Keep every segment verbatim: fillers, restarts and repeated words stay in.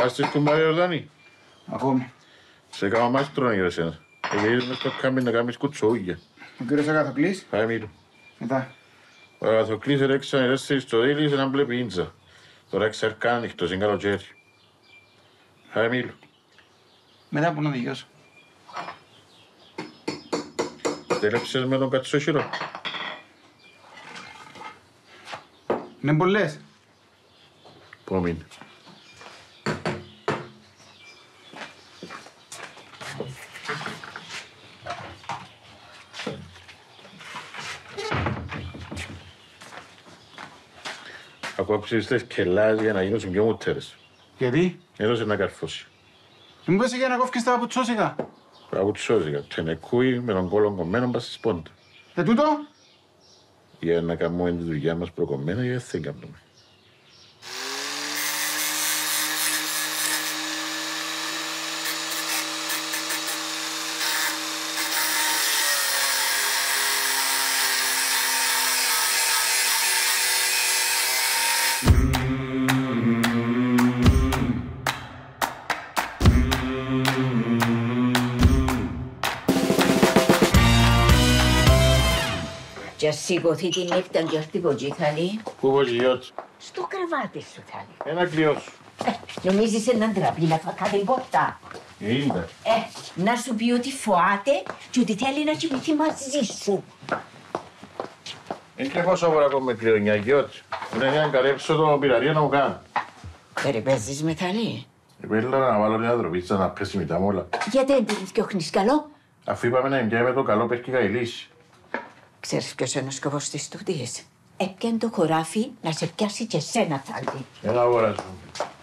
Πας στη κουμπάρια Ορδάνη. Ακόμη. Σε κάμα μάστρο για εσένα. Εγγύεις μες στο κάμπι να κάνεις κουτσόγια. Ο κύριος Αγαθοκλής. Χάε μίλου. Μετά. Ο Αγαθοκλής ρέξανε τέσσερις στο δίλη σε έναν μπλε πίντζα. Τώρα εξαρκά ανοιχτός, είναι καλοκαίρι. Χάε μίλου. Μετά που να δικαιώσω. Τέλεψες με τον κατσόχυρο. Είναι πολλές. Πού μείνε. Ακούω ψηφιστές κελάς για να γίνουν πιο μουτέρες. Γιατί? Έδωσε να καρφώσει. Δεν μπορούσε για να κόφκεις τα πουτσόσικα. Παγουτσόζικα, τενεκούι με τον κόλλον κομμένο πας στη σπόντα. Και τούτο. Για να κάνουμε τη δουλειά μας προκομμένα ή δεν κάνουμε. Και σηκωθεί τη νύχτα και αυτή ποτσίθαλη. Πού ποτσιώτς. Στο κρεβάτι σου θάλη. Ένα κλειό σου. Ε, νομίζεις έναν τραπή να φά κάτι ποτά. Είναι. Ε, να σου πει ότι φοάται και ότι θέλει να κοιμηθεί μαζί σου. Είναι και πόσο ώρα ακόμα με κλειονιά, γιώτς. Είναι για να καρέψω το πειραρία να μου κάνω. Περιπέζεις με θάλη. Επέλα να βάλω μια δροπίτσα να πέσει μετά μου όλα. Γιατί δεν την διώχνεις καλό. Αφού είπαμε να εμπιάμε το καλό πέρκει η λύση. Ξέρεις ποιος είναι ο σκοπός της τούτης. Έπιαν το χωράφι να σε πιάσει και σένα θάλη. Έλα ώρα σου.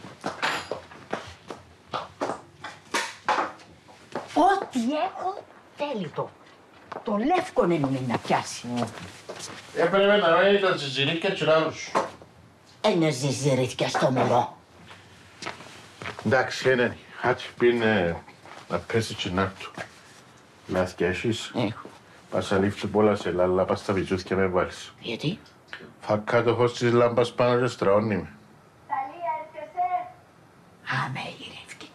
Ό,τι έχω θέλει το. Το λεύκον είναι να πιάσει. Έπρεπε να βάλει τα τσιζιρίκια τσιράρους. Ένα ζυζυρίθια στο μωρό. Εντάξει, είναι. Άτσι πίνε να πέσει τσινάρ του. Λάθηκια έχεις. Έχω. Πας αλήφθου πολλά σε λάλα, πας τα βιτσούθια με βάλεις. Γιατί? Θα κάτω χως της λάμπας πάνω και στραώνει με. Ταλία, έρχεσαι. Α, με γυρεύκει.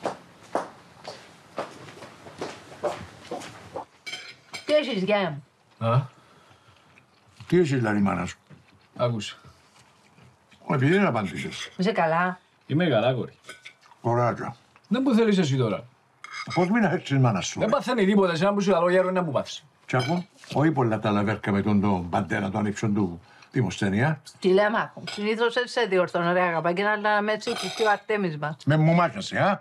Τι έχεις, γεια μου. Α, Τι έχεις δηλαδή μάνα σου. άκουσα. Επειδή δεν απάντησες. Είσαι καλά. Είμαι καλά, κόρη. Κοράτσα. Δεν μου θέλεις εσύ τώρα. Πώς μην έχεις μάνα σου. Δεν παθαίνει τίποτα, εσένα που σου λέω γέρο είναι να μου πάθεις. Τσάκο, όχι πολλά τα λαβέρκα με τον τον παντένα τον ύψον του Δημοσθένεια. Τι λέμε άκου. Συνήθως έτσι σε διορθώνω ρε αγαπάκι, να λέμε έτσι και ο Αρτέμις μας. Με μου μάχασε, α.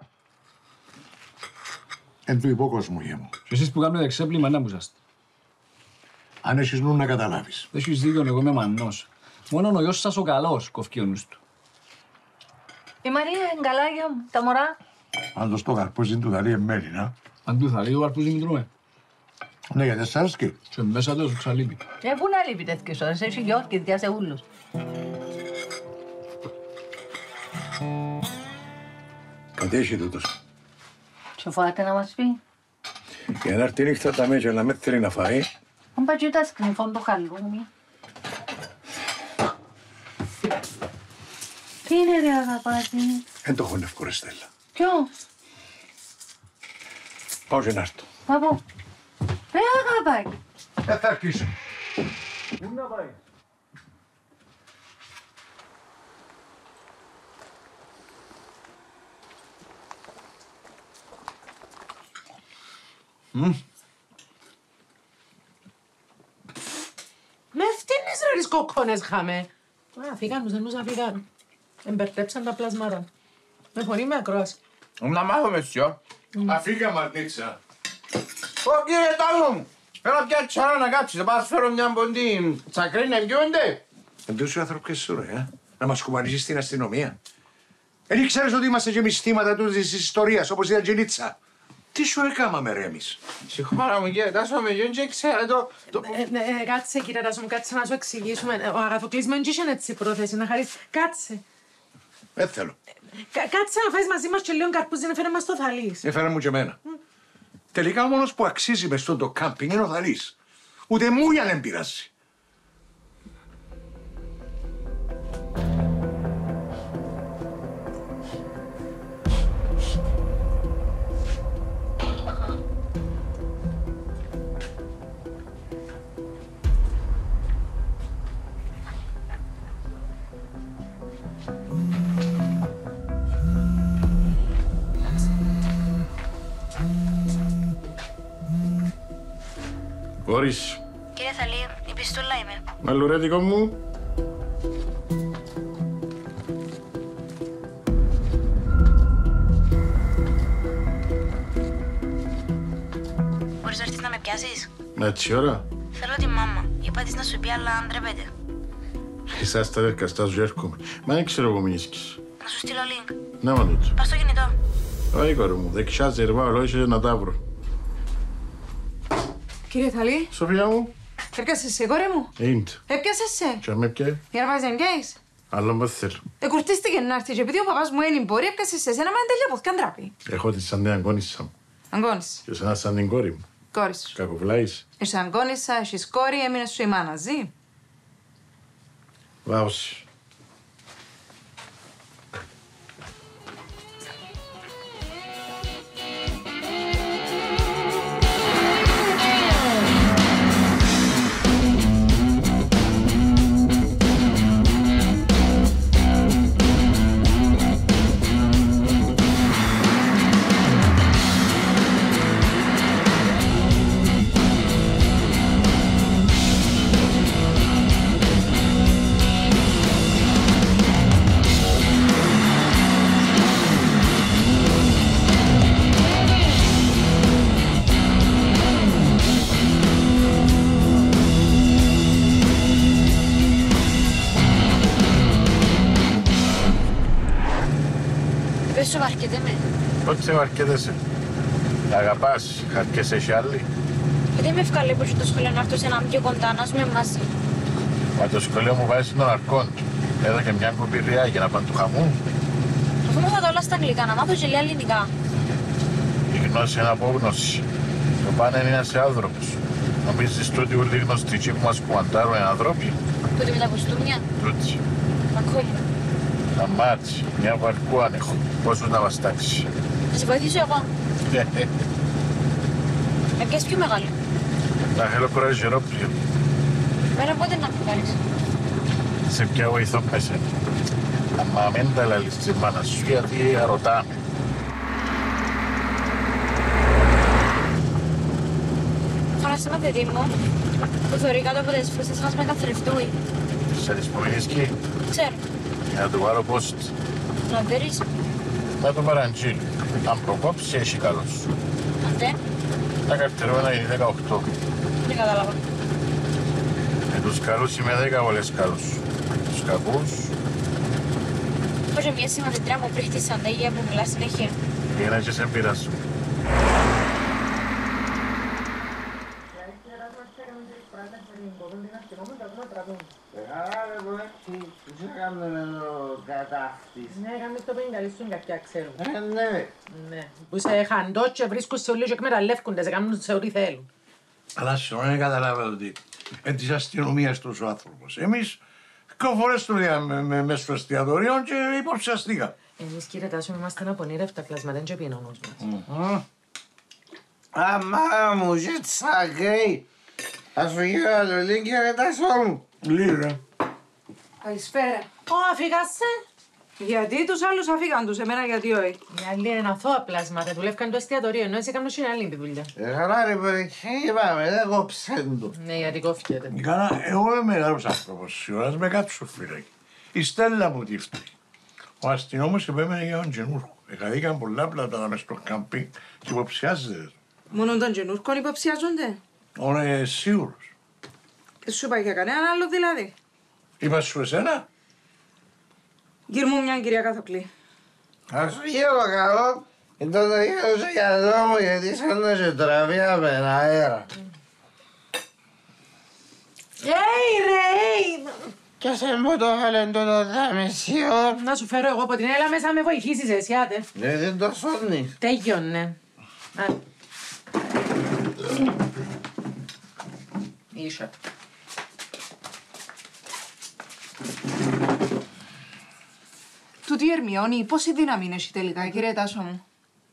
Εν του υπόκοσμου, γε μου. Και εσείς που κάνετε εξέπλημα να μου είσαστε. Αν έχεις νου να καταλάβεις. Δεν έχεις δίκιο, εγώ είμαι μανός. Μόνο ο γιος σας ο καλός κοφκεί ο νους του. Η Μαρία είναι καλά για μου, τα μωρά. Αν το στο καρπούζι του δαλεί εμέλη, να. Αν του θα λέει, ο αρπούζι μην τρώμε. Ναι, γιατί σ' άρεσκε. Και μέσα του σου ξαλείπει. Ε, πού να λείπει τέτοιες ώρες, έχει γιο και διάσε ούλους. Κάτι έχει τούτος. Σε φοβάται να μας πει. Για να έρθει νύχτα τα μέτια να με θέλει να φάει. Αν πατζεί τα σκνιφών το χαλούμι. Τι είναι ρε αγαπάτη. Δεν το έχω εύκολο, Στέλλα. Ποιο. Πάω και να έρθω. Παππού. Ρε αγαπάκι. Δεν θα αρχίσω. Πού να πάει. Με φτύνεις ρε τις κοκκόνες χάμε. Α, φύγαν τους ενούς να φύγαν. Εμπερτέψαν τα πλασμάρα. Με φωνή με ακρόαση. Να μάθω σιώ. Αφήκα μαρτίτσα. Ω κύριε Τάλο μου, έλα πια τσάρα να κάψεις, θα πας φέρω μια μποντή τσακρή να εμπιούνται. Εν τόσοι άνθρωποι και σου ρε, να μας κουμανίσεις στην αστυνομία. Εν ξέρεις ότι είμαστε και εμείς θύματα τούτης της ιστορίας, όπως η Αγγελίτσα. Τι σου έκαμαμε ρε εμείς. Συγχώρα μου κύριε Τάσο, με γιον και ξέρω το... το... Ε, ε, κάτσε κύριε Τάσο μου, κάτσε να σου εξηγήσουμε. Ο Αγαθοκλής δεν είχε έτσι πρόθεση να χαρίσει. Κάτσε. Δεν θέλω. Κα, κάτσε να φάεις μαζί μας και λίγο καρπούζι να φέρε μας το θαλής. Έφερα μου και εμένα. Mm. Τελικά ο μόνος που αξίζει μες στο το κάμπινγκ είναι ο Θαλής. Ούτε μούλια δεν πειράζει. Μπορείς. Κύριε Θαλή, η πιστούλα είμαι. Μαλλουρέτικο μου. Μπορείς να έρθεις να με πιάσεις? Με έτσι ώρα. Θέλω τη μάμα. Είπα της να σου πει, αλλά αν ντρέπεται. Εσάς τα δερκαστά σου έρχομαι. Μα δεν ξέρω εγώ μην ίσκεις. Να σου στείλω link. Να μα τούτο. Πας στο κινητό. Όχι κορί μου, δεξιά ζερβά ολόισε να τα βρω. Κύριε Θαλή, Σοφία μου. έρκασες σε κόρη μου. Είναι. Έπιασες σε. Και με πιέ. Για να πας να πιάσεις. Άλλο μ' θέλω. Εκουρτίστηκε να έρθει και επειδή ο παπάς μου είναι μπορεί, έπιασες σε σένα, μα είναι τέλεια ποθκάν τράπη. Έχω τη σαν την αγκόνισσα μου. Αγκώνεις. Και εσένα σαν την κόρη μου. Κόρη σου. Κακοβλάεις. Είσαι αγκώνισσα, έχεις κόρη, έμεινες σου η μάνα, ζει. Βάωση. Δεν σου βαρκέται με. Πότε σε βαρκέτεσαι. Τα αγαπάς, χαρκέσαι σε άλλη. Γιατί με ευκαλεί που το σχολείο να έρθω σε έναν πιο κοντά, να ζούμε μαζί. Μα το σχολείο μου βάζει των αρκών. Εδώ και μια κοπηρία για να πάνε του χαμού. Αφού μου θα τα όλα στα αγγλικά, να μάθω και λίγα ελληνικά. Η γνώση είναι απόγνωση. Το πάνε είναι ένας άνθρωπος. Νομίζεις τούτοι ούλοι γνωστικοί που μας κουαντάρουν είναι ανθρώποι. Τούτη με τα κοστούμια. Τούτοι. Ακούω. Τα μάτς, μια βαρκού αν έχω. Πόσους να βαστάξει. Θα σε βοηθήσω εγώ. Με πιάσεις πιο μεγάλη. Να θέλω κουραζιερόπλιο. Μένα πότε να μου κάνεις. Σε ποια βοηθώ πέσε. Αμα μην τα λαλείς της μάνας σου γιατί αρωτάμε. Φωνάσαι ένα παιδί μου που θεωρεί κάτω από τις φούστες μας με καθρεφτούει. Σε τις ποινίσκει, Ξέρω. για να του πάρω πόστ. Να δέρεις. Να το παραντζήλ. Αν προκόψει έχει καλός. Αν δεν, Τα καρτερώνα είναι δεκαοκτώ. δεν κατάλαβα. Με τους καλούς είμαι δέκα βολές καλούς. Τους κακούς Έχω και μια συμμαθητριά μου πρίχτη σαν τέγια που μιλά συνέχεια. είναι και σε πειράσουν. Ναι, έκαμε το πενγκαλίστον κάποια ξέρουν. Ε, ναι. Ναι. Που σε χαντώ και βρίσκουν σε όλοι και εκμεταλλεύκονται, σε κάνουν σε ό,τι θέλουν. Αλλά συγγνώμη, δεν καταλάβατε ότι εν της αστυνομίας τόσο άνθρωπος. Εμείς δύο φορές το είδαμε με, μες στο εστιατόριο και υποψιαστήκα. Εμείς κύριε Τάσο είμαστε απονήρευτα πλασματά και πεινώνος μας. Αμά μου, και τσακρή. Ας σου γύρω το λink και ρετάσω μου. Λίγα. Καλησπέρα. Ω, αφήγασαι. Γιατί τους άλλους αφήγαν τους, εμένα γιατί όχι. Οι άλλοι είναι αθώα πλάσματα, δουλεύκαν το εστιατορίο, ενώ εσύ έκανες και άλλη δουλειά. Ε, καλά ρε παιδί, είπαμε, δεν κόψεν το. Ναι, γιατί κόφτεται. Καλά, εγώ είμαι μεγάλος άνθρωπος, σιωράς με κάτσου φυλακή. Η Στέλλα μου τι φταίει. Ο αστυνόμος επέμενε για τον Τζενούρκο. Εκαδίκαν πολλά πλάτα μες στο κάμπινγκ και υποψιάζεται. Μόνο των Τζενούρκων υποψιάζονται. Ωραία, σίγουρος. Δεν σου είπα για κανέναν άλλο δηλαδή. Είπα σου εσένα. Γύρ μου μια κυρία Καθοκλή. Ας σου γύρω καλό, ήταν το γύρω σου για δρόμο γιατί σαν να σε τραβεί από ένα αέρα. Έι ρε, Κι σε μου το έφαλε τούτο τα μισή ώρα. να σου φέρω εγώ από την έλα μέσα να με βοηθήσεις εσύ, άτε. Ναι, δεν το σώνεις. Τέλειωνε. Α. Ίσο. Τούτη η Ερμιόνη, πόση δύναμη έχει τελικά, κύριε Τάσο μου.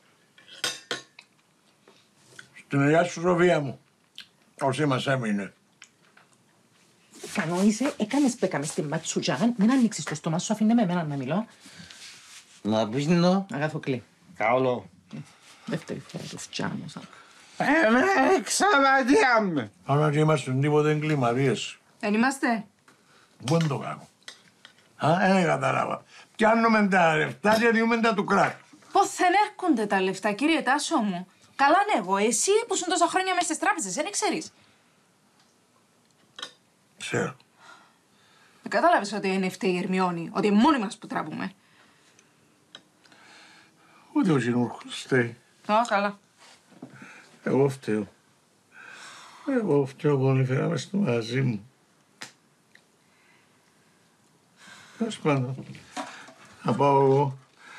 Στην ελιά σου Σοφία μου. Όσοι μας έμεινε. Κανόνισε, έκανες που έκαμες στην ματσουτζάν, μην ανοίξεις το στόμα σου, αφήνε με εμένα να μιλώ. Να πίνω. Αγαθοκλή. Καλό. Δεύτερη φορά το φτιάχνω σαν. Εμένα εξαπατία με. Αν και είμαστε τίποτε εγκληματίες. Δεν είμαστε. Πού είναι το κάνω. Α, δεν κατάλαβα. Πιάνουμε τα λεφτά και διούμε τα του κράτου. Πώς δεν έρχονται τα λεφτά, κύριε Τάσο μου. Καλά ναι εγώ, εσύ που ήσουν τόσα χρόνια μέσα στις τράπεζες, δεν ξέρεις. Ξέρω. Δεν κατάλαβες ότι είναι φταίει η Ερμιόνη, ότι είναι μόνοι μας που τραβούμε. Ούτε ο Γινούρκος φταίει. Α, καλά. Εγώ φταίω. Εγώ φταίω που τον έφεραμε στο μαζί μου. Τέλος πάντων. Θα πάω εγώ.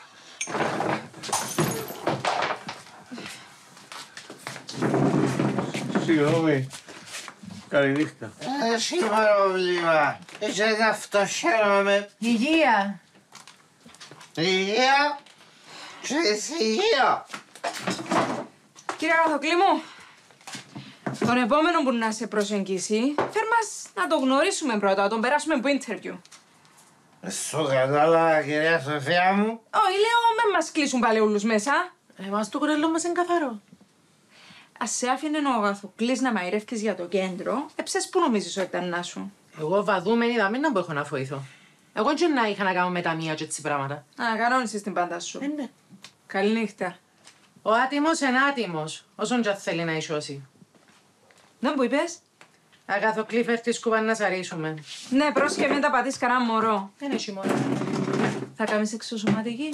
Συγγνώμη. Καληνύχτα. Έχει πρόβλημα. Είσαι να φτωχαίνομαι. Υγεία. Υγεία. Ξέρεις υγεία. Κύριε Αγαθοκλή μου, τον επόμενο που να σε προσεγγίσει, φέρ μας να το γνωρίσουμε πρώτα, να τον περάσουμε από interview. Σου κατάλαβα, κυρία Σοφία μου. Όχι, λέω, με μας κλείσουν πάλι όλους μέσα. Εμάς το κουρελό μας είναι καθαρό. Ας σε άφηνε ο Αγαθοκλής να μαϊρεύκεις για το κέντρο, εψες που νομίζεις ότι ήταν να σου. Εγώ βαδούμενη είδα μην να που έχω να φοηθώ. Εγώ και να είχα να κάνω με ταμεία και έτσι πράγματα. Α, κανόνισες την πάντα σου. Ε, ναι. Καληνύχτα. Ο άτιμος είναι άτιμος, όσον και θέλει να ισώσει. Δεν που είπες. Αγαθοκλή, φέρ' τη σκούπα να σαρίσουμε. Ναι, πρόσχε μην τα πατήσεις κανένα μωρό. Δεν έχει μόνο. Θα κάνεις εξωσωματική.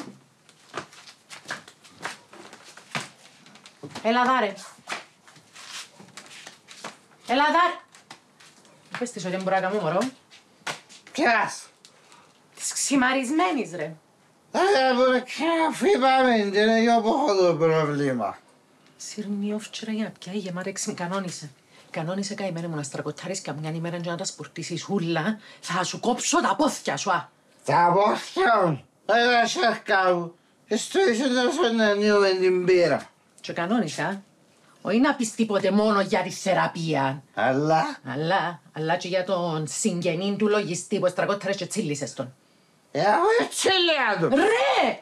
Έλα δάρε. Έλα δάρε. Πες της ότι δεν μπορώ να κάνω μωρό. Ποιας. Της ξημαρισμένης ρε. Άρα μπορεί και να φύγαμε, δεν είναι εγώ που έχω το πρόβλημα. Σύρνει όφτσερα για να πιάει γεμάτα έξι κανόνισε. Κανόνισε καημένα μου να στρακοτάρεις καμιά ημέρα και να τα σπορτίσεις χούλα. Θα σου κόψω τα πόθια σου, α. Τα πόθια μου. Έλα σέρκα μου. Στο είσαι τόσο να νιούμε την πύρα. Και κανόνισα, όχι να πεις τίποτε μόνο για τη θεραπεία. Αλλά. Αλλά, αλλά και για τον συγγενή του λογιστή που στρακόταρες και τσίλισες τον. Εγώ έτσι λέω του. Ρε!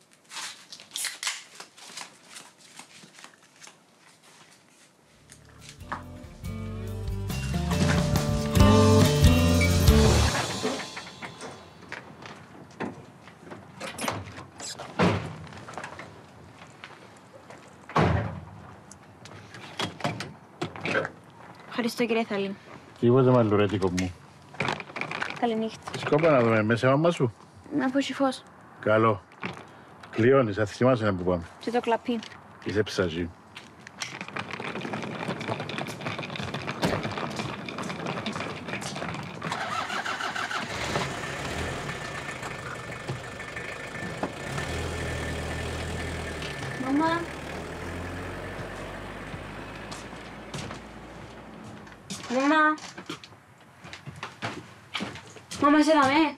Ευχαριστώ, κύριε Θαλή. Τίποτε μαλλουρέτικο μου. Καληνύχτα. Σκόπα να δούμε μέσα μάμα σου. Να πω φως. Καλό. Κλειώνεις, θα θυμάσαι να που πάμε. Και το κλαπί. Είσαι ψαζί. Μαμά. Μαμά. Μαμά, είσαι δαμέ.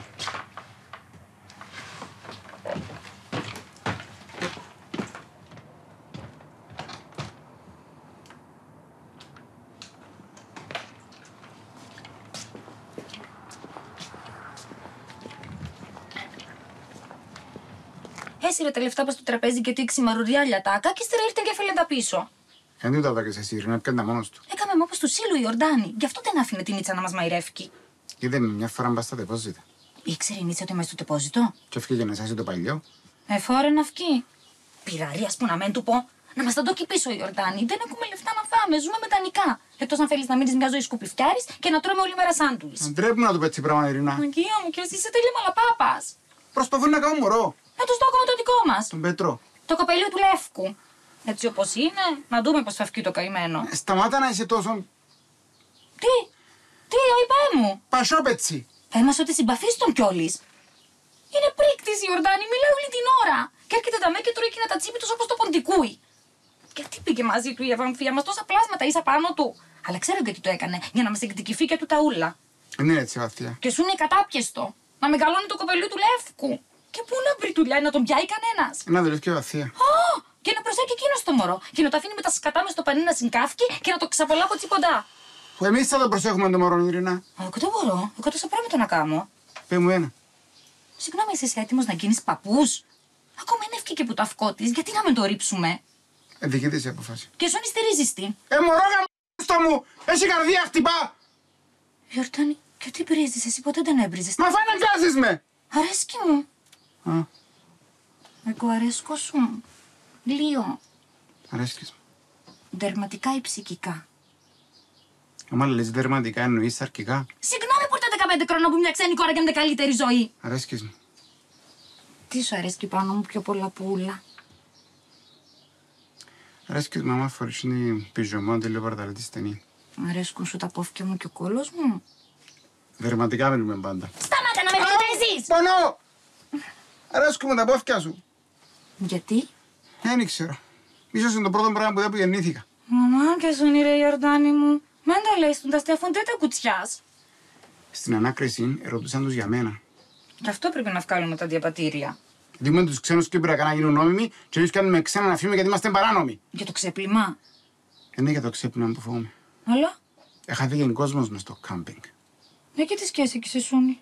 Έσυρε τα λεφτά πας στο τραπέζι και του ήξι μαρουριά λιατάκα και ύστερα ήρθε και έφελε τα πίσω. Δεν του τα δάκες εσύ, Ειρήνα, πιάντα μόνος του. Έκαμε με όπως του σύλλου η Ορντάνη. Γι' αυτό δεν άφηνε την Νίτσα να μας μαϊρεύκει. Είδε μια φορά μπας στα τεπόζιτα. Ήξερε η Νίτσα ότι είμαι στο τεπόζιτο. Και έφυγε να σάσει το παλιό. Εφόρε να φκεί. Πειραρίας που να μεν του πω. Να μας τα δώσει πίσω η Ορντάνη. Δεν έχουμε λεφτά να φάμε. Ζούμε με δανεικά. Εκτός αν θέλεις να μείνεις μια ζωή σκουπιφτιάρης και να τρώμε όλη μέρα σάντουιτς. Αν τρέπουμε να του πέτσει πράγμα, Ειρήνα. Αγία μου, και εσύ είσαι τέλεια μαλαπάπας. Προσπαθούν να κάνουν μωρό. Να τους δώκουμε το δικό μας. Τον Πέτρο. Το κοπελίο του Λεύκου. Έτσι όπως είναι, να δούμε πώς θα φκεί το καημένο. Ε, σταμάτα να είσαι τόσο. Τι, τι, ο είπα μου. Πασόπετσι. Πες ότι συμπαθείς τον κιόλης. Είναι πρίκτης η Ορντάνη, μιλάει όλη την ώρα. Και έρχεται τα μέ και τρώει εκείνα τα τσίπη τους όπως το ποντικούι. Γιατί πήγε μαζί του η Ευαμφία μας, τόσα πλάσματα ίσα πάνω του. Αλλά ξέρω γιατί το έκανε, για να μας εκδικηθεί και του τα ούλα. Δεν είναι έτσι βαθιά. Και σου είναι κατάπιεστο. Να μεγαλώνει το κοπελού του Λεύκου. Και πού να βρει δουλειά, να τον πιάει κανένας. Να δουλεύει και βαθιά. Α, και να προσέχει εκείνο το μωρό. Και να το αφήνει με τα σκατά μες στο πανί να συγκάφκει και να το ξαπολά από τσίποντα. Που εμείς θα το προσέχουμε το μωρό, Ειρήνα. Εγώ δεν μπορώ. Εγώ τόσα πράγματα να κάνω. Πες μου ένα. Συγγνώμη, εσύ είσαι έτοιμος να γίνεις παππούς. Ακόμα είναι εύκη και που το αυκό της, γιατί να με το ρίψουμε. Ε, δική της η αποφάση. Και σου στηρίζεις τι. Ε, μωρό γαμ***στο μου! Έχει καρδία, χτυπά! Γιορτάνη, και τι βρίζεις, εσύ ποτέ δεν έβριζες. Μα φαναγκάζεις με! Αρέσκει μου. Α. Εγώ αρέσκω σου. Λίγο. Αρέσκεις μου. Δερματικά ή ψυχικά. Άμα λες δερματικά εννοείς αρκικά. Συγγνώμη που ήρθα δεκαπέντε χρονών που μια ξένη κόρα και με καλύτερη ζωή. Αρέσκεις μου. Τι σου αρέσκει πάνω μου πιο πολλά που ούλα. Αρέσκεις μου άμα φορείς είναι πιζωμό τηλεπαρταλή στενή. Αρέσκουν σου τα πόφια μου και ο κόλος μου. Δερματικά μιλούμε πάντα. Σταμάτα να με πιέζεις! Πονώ! Αρέσκουν μου τα πόφια σου. Γιατί? Δεν ξέρω. Ίσως είναι το πρώτο πράγμα που δεν που γεννήθηκα. Μαμά και σου είναι ρε Ιορδάνη μου. Μεν τα λες του, τα στέφουν τέτα κουτσιάς. Στην ανάκριση ερωτούσαν τους για μένα. Γι' αυτό πρέπει να βγάλουμε τα διαπατήρια. Δούμε τους ξένους Κύπρα να γίνουν νόμιμοι και εμείς κάνουμε ξένα να φύγουμε γιατί είμαστε παράνομοι. Για το ξέπλυμα. Είναι για το ξέπλυμα που φοβούμαι. Αλλά. Έχαθηκε κόσμος μες στο κάμπινγκ. Ναι, και τι σχέση και σε σούνι.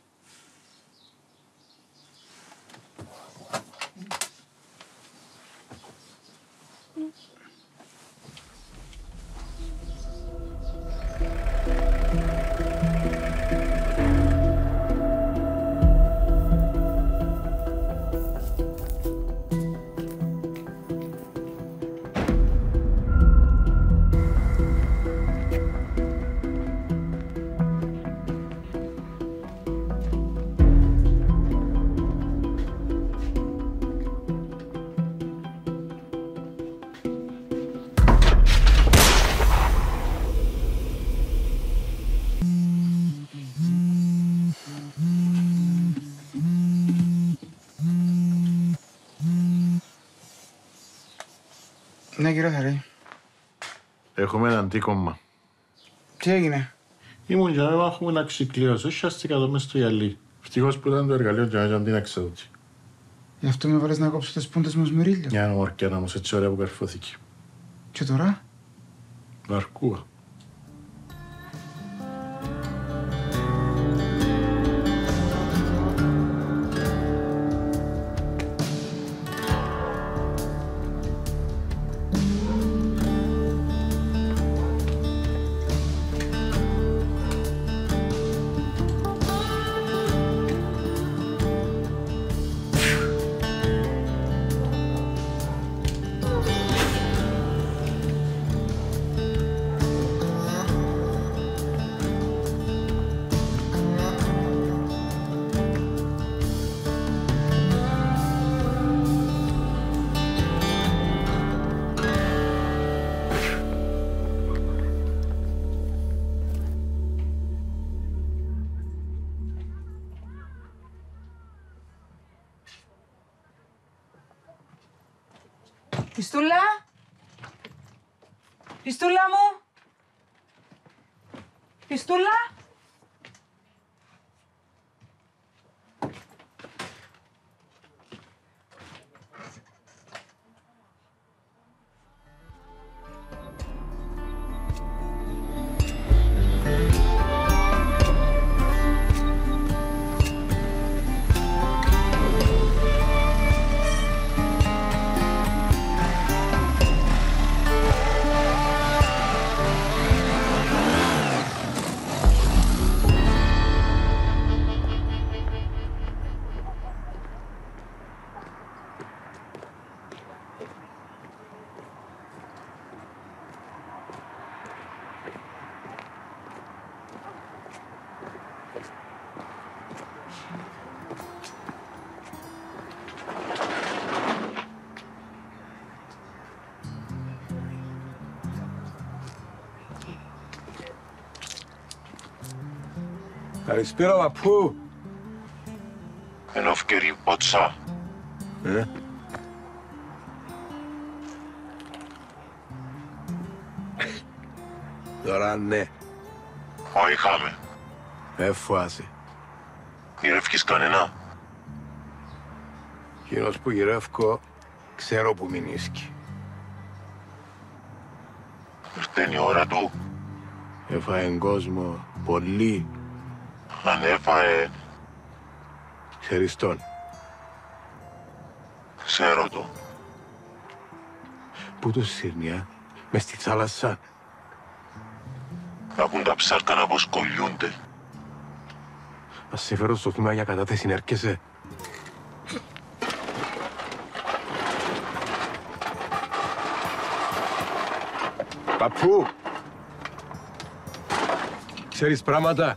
Ναι, κύριε Θαρή. Έχουμε έναν τίκομμα. Τι έγινε? Ήμουν για να μην έχουμε να ξεκλειώσω, σιάστηκα εδώ μες στο γυαλί. Ευτυχώς που ήταν το εργαλείο για να την εξέδωτη. Γι' αυτό με βάλες να κόψω τις πούντες μου σμυρίλιο. Μια μορκένα όμως έτσι ωραία που καρφώθηκε. Και τώρα? Βαρκούα. Πιστούλα! Πιστούλα μου! Πιστούλα! Καλησπέρα, παππού. Ενώ ευκαιρί πότσα. Ε. Τώρα ναι. Όχι είχαμε. Έφουασε. Γυρεύκεις κανένα. Εκείνος που γυρεύκω, ξέρω που μηνίσκει. Ήρθε η ώρα του. Έφαεν κόσμο πολύ. Αν έφαε, Ξέρεις τον. ξέρω το. Πού τους σύρνια, μες στη θάλασσα. Ακούν τα ψάρτα να αποσκολιούνται. Ας σε φέρω στο τμήμα για κατάθεση, έρχεσαι. Παππού! Ξέρεις πράγματα?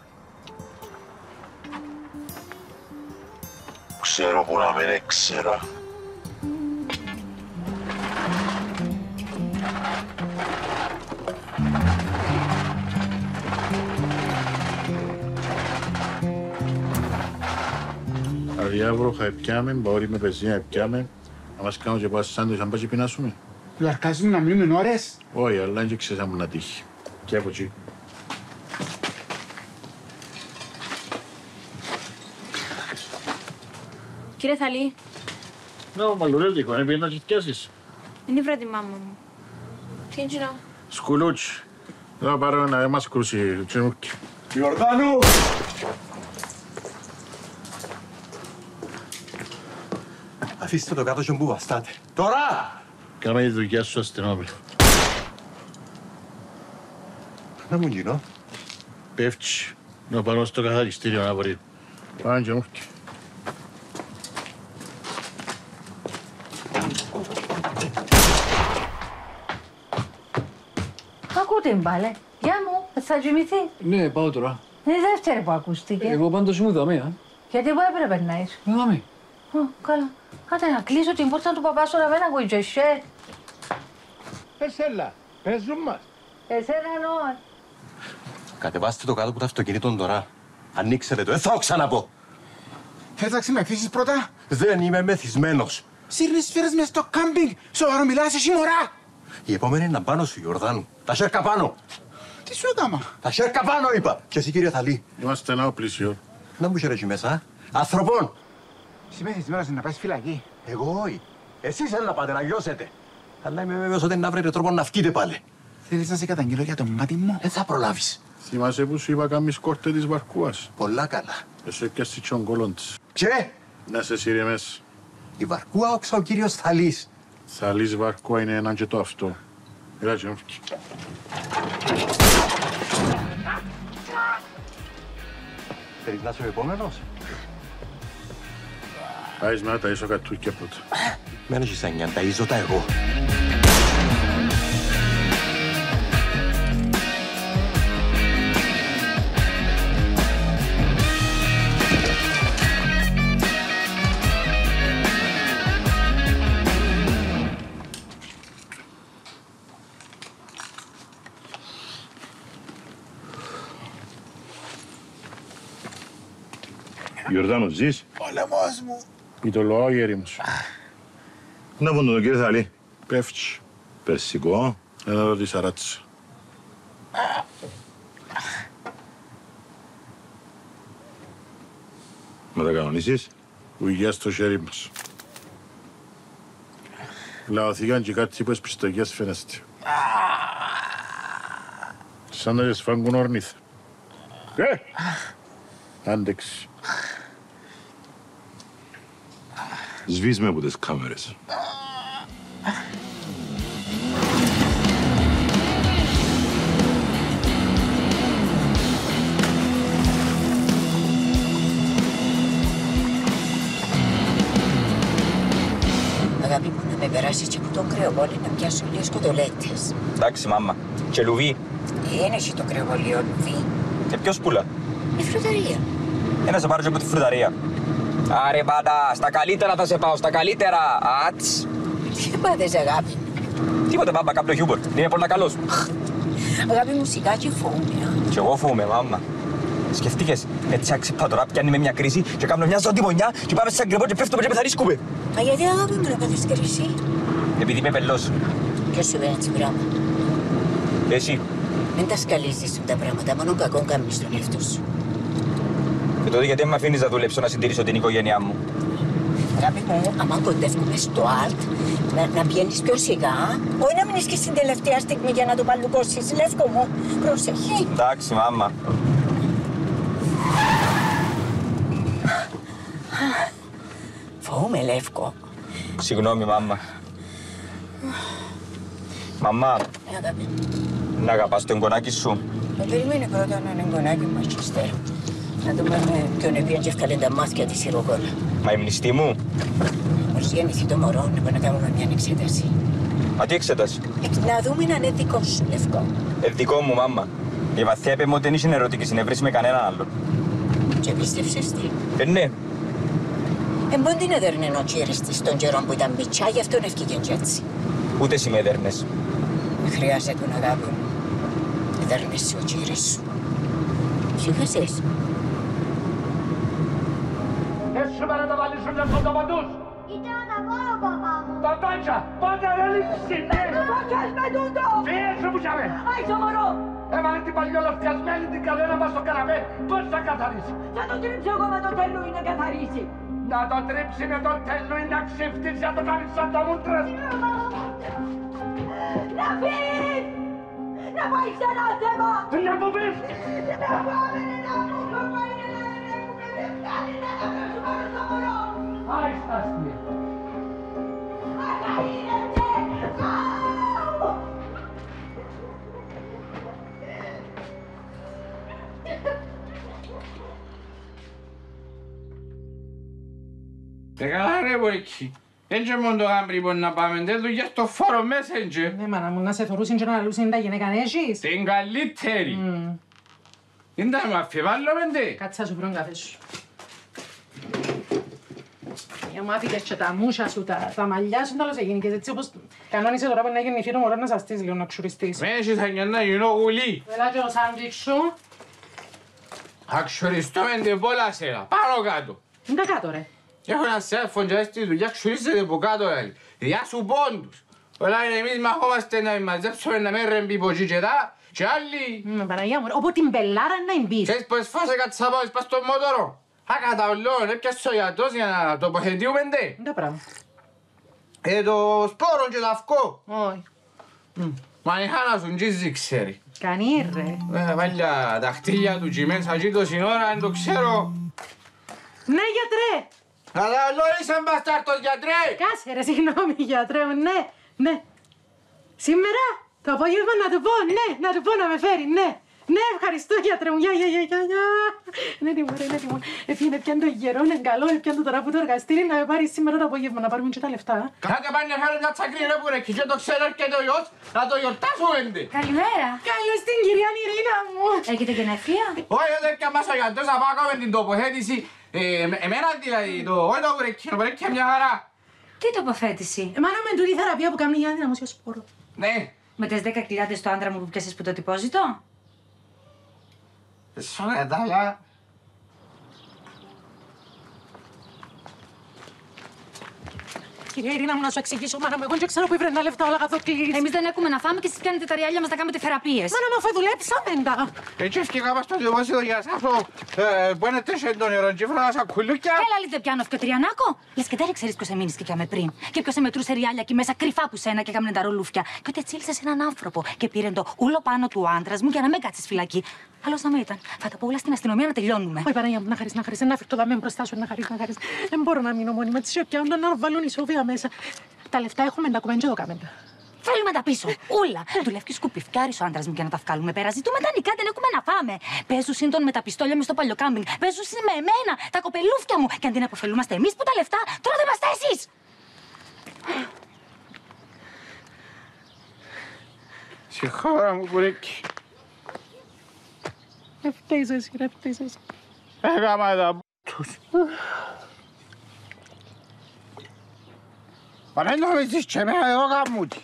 Ξέρω που να μην έξερα. Αδιάβροχα επιάμε, μπορεί με πεζίνια επιάμε. Να μας κάνουν και πας σάντουιτς, αν πάει και πεινάσουμε. Λαρκάζουμε να μείνουμε ώρες. Όχι, αλλά δεν ξέρεις αν μου να τύχει. Και από εκεί. Κύριε Θαλή, Ναι, μαλλουρέτικο, είναι πήγαινε να κοιτιάσεις. είναι η βράδυ τη μάμα μου. Τι είναι γινό? Σκουλούτσι. Θα πάρω να μας κρούσει τσιμούκι. Ιορδάνου! Αφήστε το κάτω και μπου βαστάτε. Τώρα! Κάμε τη δουλειά σου αστυνόμιο. Να μου γίνω. Πέφτει. Να πάρω στο καθαριστήριο να μπορεί. Πάμε τσιμούκι. Ακούτε μπάλε. Γεια μου, θα κοιμηθεί. Ναι, πάω τώρα. Είναι η δεύτερη που ακούστηκε. Εγώ πάντως ήμουν δαμέα. Γιατί πού έπρεπε να είσαι? Δαμέ. Ω, καλά. Κάτε να κλείσω την πόρτα του παπά σου να μην ακούει τζεσέ. Εσέλα, παίζουν μας. Εσένα νόα. Κατεβάστε το κάτω από το αυτοκίνητο τώρα. Ανοίξετε το, δεν θα το ξαναπώ. Θες να ξεμεθύσεις πρώτα? Δεν είμαι μεθυσμένος. Σύρνεις σφαίρες μες στο κάμπινγκ. Σοβαρό μιλάς εσύ μωρά. Η επόμενη είναι να πάνω σου, Ιορδάνου. Τα σέρκα πάνω. Τι σου έκαμα? Τα σέρκα πάνω, είπα. Και εσύ, κύριε Θαλή. Είμαστε ένα οπλίσιο. Να μου χαίρε εκεί μέσα. Ανθρωπών. Είσαι μεθυσμένος να πας φυλακή. Εγώ όχι. Εσείς θέλετε να πάτε να λιώσετε. Αλλά είμαι βέβαιος ότι να βρείτε τρόπο να βγείτε πάλι. Θέλεις να σε καταγγείλω για το μάτι μου? Δεν θα προλάβεις. Θυμάσαι που σου είπα κάμεις κόρτε της βαρκούας. Πολλά καλά. Εσύ έπιασες τον κόλλον της. Και Να σε σύρεμες. η βαρκούα όξα ο κύριος Θαλής. Θαλής βαρκούα είναι έναν και το αυτό. Έλα και μφκι. Θέλεις να είσαι ο επόμενος? Άις με να ταΐσω κατούκια πρώτα. Μένω και σαν νιάν, ταΐζω τα εγώ. Ιορδάνο, ζεις? Ο λαιμός μου. Μη το λόγω, γέρι μου σου. Να πούν τον κύριο Θαλή. Πέφτει. Περσικό. Ένα ρωτήσα ράτσα. Να τα κανονίσεις. Ουγιά στο χέρι μας. Λαωθήκαν και κάτι που εσπιστογιάς φαίνεστε. Σαν να σφάγγουν ορνήθα. Ε! Άντεξη. Σβείς με από τις κάμερες. Αγάπη μου, να με περάσεις και από τον κρεοβόλι να πιάσω λίγες κοτολέτες. Εντάξει, μάμα. Και λουβί. Είναι εσύ το κρεοβολίο, Λουβί. Και ποιος πουλα. Η φρουταρία. Ένα σε πάρω και από τη φρουταρία. Άρε πάντα, στα καλύτερα θα σε πάω, στα καλύτερα. Άτς. Τι πάθες, αγάπη μου? Τίποτε, μπάμπα, κάποιο χιούμορ. Είμαι πολύ καλός. Αγάπη μου, σιγά και φοβούμαι. Κι εγώ φοβούμαι, μάμα. Σκεφτήκες, έτσι άξιπα τώρα πιάνει με μια κρίση και κάνω μια ζωτιμονιά και πάμε σαν γκρεπό και πέφτουμε και πεθαρίσκουμε. Μα γιατί, αγάπη μου, να πάθεις κρίση? Επειδή είμαι πελός. Ποιος σου είπε έτσι πράγμα? Εσύ. Μην τα σκαλίζεις τα πράγματα, μόνο κακό κάνεις στον εαυτό σου. Και τότε γιατί με αφήνεις να δουλέψω να συντηρήσω την οικογένειά μου. Αγάπη μου, άμα κοντεύουμε στο Αλτ, να, να βγαίνεις πιο σιγά, όχι να μείνεις και στην τελευταία στιγμή για να το παλουκώσεις. Λεύκο μου, προσεχή. Εντάξει, μάμα. Φοβούμαι, Λεύκο. Συγγνώμη, μάμα. Μαμά, Ναι, αγάπη. να αγαπάς τον γονάκι σου. Ε, περιμένει πρώτα να είναι γονάκι μας και ύστερα. Να δούμε με ποιον επίαν και ευκάλεν τα μάτια της η ρογόλα. Μα η μνηστή μου. Μόλις γέννηθει το μωρό, να πάμε να κάνουμε μια εξέταση. Μα τι εξέταση. Ε, να δούμε αν είναι δικό σου, Λευκό. Ε, δικό μου, μάμα. Η βαθιά είπε μου ότι δεν είχε ερωτική συνεύρεση με κανέναν άλλον. Και πίστευσες τι. Ε, ναι. Εμπον την έδερνε ο κύρις της τον καιρό που ήταν μπιτσά, γι' αυτόν ευκήκε κι έτσι. Ούτε εσύ με έδερνες. Χρειάζεται να αγάπη μου. Έδερνες ο κύρις σου. Ψυχασες. Έτσι με να τα βάλεις στους αυτοπαντούς. Ήταν να πάω, παπά μου. Παπάντσα, πάτε ρε λίψη. Φάκες με τούτο. Φύγε που τσάμε. Άι το μωρό. Έβαλε την παλιολαφτιασμένη την καλένα μας στο καναπέ. Πώς θα καθαρίσει. Θα το τρίψω εγώ με το τέλουι να καθαρίσει. Να το τρίψει με το τέλουι να ξεφτύσει να το κάνεις σαν τα μούτρας. Να φύγεις. Να πάει σε ένα θέμα. Να μου πεις. Να πάμε να πούμε πάει να έχουμε λεφτάνει να καθαρίσουμε με το μωρό. Άι στάστηκε. Ακαΐρετε. Τε καλά ρε μπορίκι. Εν και μόνο το γάμπρι μπορεί να πάμε, δεν δουλειά στο φόρο μέσα εν και. Ναι μάνα μου, να σε θωρούσουν και να λαλούσουν τα γυναίκα έχεις. Την καλύτερη. Δεν τα με αφιβάλλω πέντε. Κάτσε να σου βρουν καφέ σου. Για μου άφηκες και τα μούσια σου, τα, τα μαλλιά σου, τέλος έγινε και έτσι όπως κανόνισε τώρα που να γεννηθεί το μωρό να σαστείς λίγο να ξουριστείς. Μεν έχεις θα να γίνω γουλή. Έλα και ο σάντουιτς σου. Θα ξουριστώ με την πολλά σέλα, πάνω κάτω. Είναι τα κάτω ρε. Έχω ένα σέλφον και στη δουλειά ξουρίζεται από κάτω δηλαδή. Διά σου πόντους. Όλα εμείς μαχόμαστε να μαζέψουμε να μην ρεμπεί από εκεί και τα και άλλοι. Με Παναγία μου, όπου την πελάρα να εμπείς. Ξέρεις πως φάσε κατσαπάως πας στον μότορο. Θα καταβλώνω, έπιασε ο γιατρός για να τοποθετούμε ντε. Είναι τα πράγμα. Ε, το σπόρο και το αυκό. Όχι. Μα η Χάνα σου ντζίζει ξέρει. Κανεί ρε. Ε, βάλια τα χτύλια του κι μέσα εκεί το σύνορα, αν το ξέρω. Ναι γιατρέ. Αλλά όλο είσαι μπαστάρτος γιατρέ. Κάσε ρε, συγγνώμη γιατρέ μου, ναι, ναι. Σήμερα το απόγευμα να του πω, ναι, να του πω να με φέρει, ναι. Ναι, ευχαριστώ γιατρέ μου, γεια, γεια, γεια, γεια, γεια. Ναι, τι μου, ρε, ναι, τι μου. Έφυγε πιάνε το γερό, είναι καλό, πιάνε το τώρα από το εργαστήρι να με πάρει σήμερα το απόγευμα, να πάρουμε και τα λεφτά. Κάτε πάνε να φέρουν μια τσακρή ρε που ρε, και το ξέρω και το γιος, να το γιορτάσουμε ντε. Καλημέρα. Καλώς την κυρία Νιρίνα μου. Έχετε γενέθλια. Όχι, δεν πια μας ο γιατρός να πάω με την τοποθέτηση. Εμένα δηλαδή, το όχι το κουρεκκίνο, κουρεκκίνο μια χαρά. Τι τοποθέτηση. Εμάνα με τούτη θεραπεία που κάνει για δυναμώσιο σπόρο. Ναι. Με τις δέκα χιλιάδες στο άντρα μου που πιάσεις που το τυπώζητο. Σονετάλα. Κυρία Ειρήνα μου, να σου εξηγήσω, μάνα μου, εγώ δεν ξέρω που βρένα λεφτά όλα καθόκλης. Εμείς δεν έχουμε να φάμε και εσείς πιάνετε τα ριάλια μας να κάνετε θεραπείες. Μάνα μου, αφού δουλέψαμε τα. Έτσι έφυγα πας στο δημόσιο για να σάφω που είναι τέσσερις τον νερό και βρω σακουλούκια. Έλα λίτε πιάνω και ο Τριανάκο. Λες και δεν ξέρεις ποιος εμείνεις και με πριν. Και ποιος εμετρούσε ριάλια εκεί μέσα κρυφά που σένα και έκαμε τα ρολούφια. Και ότι έτσι ήλθε έναν άνθρωπο και πήρε το ούλο πάνω του άντρα μου για να μην κάτσεις φυλακή. Άλλος να με ήταν. Θα τα πω όλα στην αστυνομία να τελειώνουμε. Όχι Παναγία μου, να χαρίσεις, να χαρίσεις, να φέρει το δαμέ μπροστά σου, να χαρίσεις, να χαρίσεις. Δεν μπορώ να μείνω μόνη με τη σιωπιά, να βάλουν ισοβία μέσα. Τα λεφτά έχουμε, τα κουμέν και το κάμεν. Θέλουμε τα πίσω. Ούλα. Δουλεύει σκουπιφκάρι ο άντρα μου για να τα βγάλουμε πέρα. Ζητούμε τα νικά, δεν έχουμε να φάμε. Παίζουν σύντον με τα πιστόλια με στο παλιοκάμπινγκ. Παίζουν με εμένα, τα κοπελούφια μου. Και αντί να αποφελούμαστε εμεί που τα λεφτά, τρώτε είμαστε εσεί. Συγχώρα μου, κουρέκι. Ρε φταίεις εσύ, ρε φταίεις εσύ. Έκαμα τα μπούτους. Μα δεν νομίζεις και εμένα εδώ γαμούτι.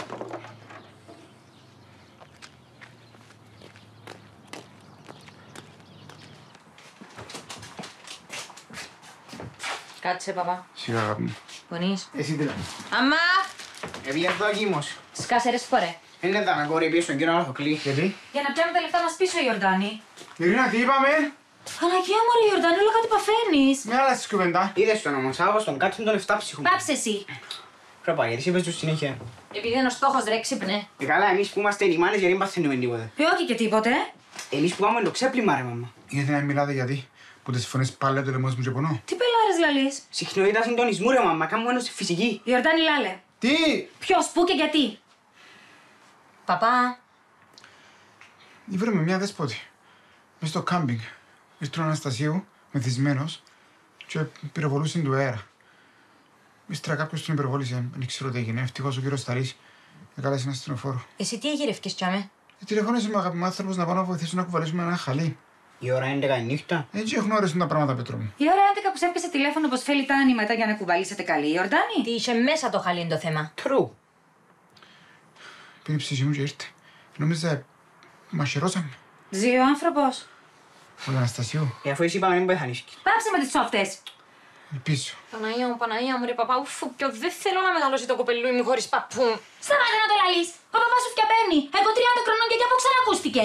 Κάτσε, παπά. Σιγά γαμού. Πονείς. Εσύ τι λέμε. Αμά! Επειδή εδώ αγίμος. Σκάσε ρε φορέ. Είναι τα αναγκόρη πίσω, κύριο Ανθοκλή. Γιατί? Για να πιάνουμε τα λεφτά μας πίσω, Ιορδάνη. Ειρήνα, τι είπαμε? Παναγία μου, ρε Ιορδάνη, όλο κάτι παθαίνεις. Με άλλα στις κουβεντά. Είδες τον όμως, άβω στον κάτσον τον εφτά ψυχούμε. Πάψε εσύ. Προπά, γιατί είπες τους συνέχεια. Επειδή είναι ο στόχος ρε, ξύπνε. Ε, καλά, εμείς που είμαστε οι μάνες γιατί δεν παθαίνουμε τίποτε. Ε, όχι και τίποτε. Εμείς που πάμε το ξέπλυμα, ρε μάμα. Γιατί να μιλάτε γιατί, που τις φωνές πάλι το λαιμός μου και πονώ. Τι πελάρες λαλείς. Συχνότητα συντονισμού, ρε μάμα, κάνουμε ένωση φυσική. Ιορδάνη, λάλε. Τι! Ποιος, πού και γιατί. Παπά. Ήβραμε μια δέσποτη. Μες στο κάμπινγκ. Ήρθε ο Αναστασίου, μεθυσμένος, και πυροβολούσε του αέρα. Ύστερα κάποιος τον υπερβόλησε, δεν ξέρω τι έγινε. Ευτυχώς ο κύριος Σταρής έκαλεσε ένα αστυνοφόρο. Εσύ τι εγειρεύκες κιάμε? Τηλεφώνησε με αγαπημένο άνθρωπος να πάω να βοηθήσω να κουβαλήσουμε ένα χαλί. Η ώρα έντεκα η νύχτα. Έτσι γνώρισαν τα πράγματα, Πέτρο μου. Η ώρα έντεκα που σε έπιασε τηλέφωνο πως θέλει τα άνηματα για να κουβαλήσετε καλή, Ιορδάνη. Τι είχε μέσα το χαλί είναι το θέμα. True. Πήρε η ψυχή μου και ήρθε. Νόμιζα μαχαιρώσαμε. Ζει ο άνθρωπος. Ο Αναστασίου. Ε, αφού εσύ είπαμε μην πεθανίσκεις. Πάψε με τις σόφτες. Ελπίζω. Παναγία μου, Παναγία μου, ρε παπά, ουφου, πιο δεν θέλω να μεγαλώσει το κοπελούι μου χωρίς παππού. Σταμάτα να το λαλείς. Ο παπάς σου φτιαπαίνει. Εγώ τριάντα χρονών και κι από ξανακούστηκε.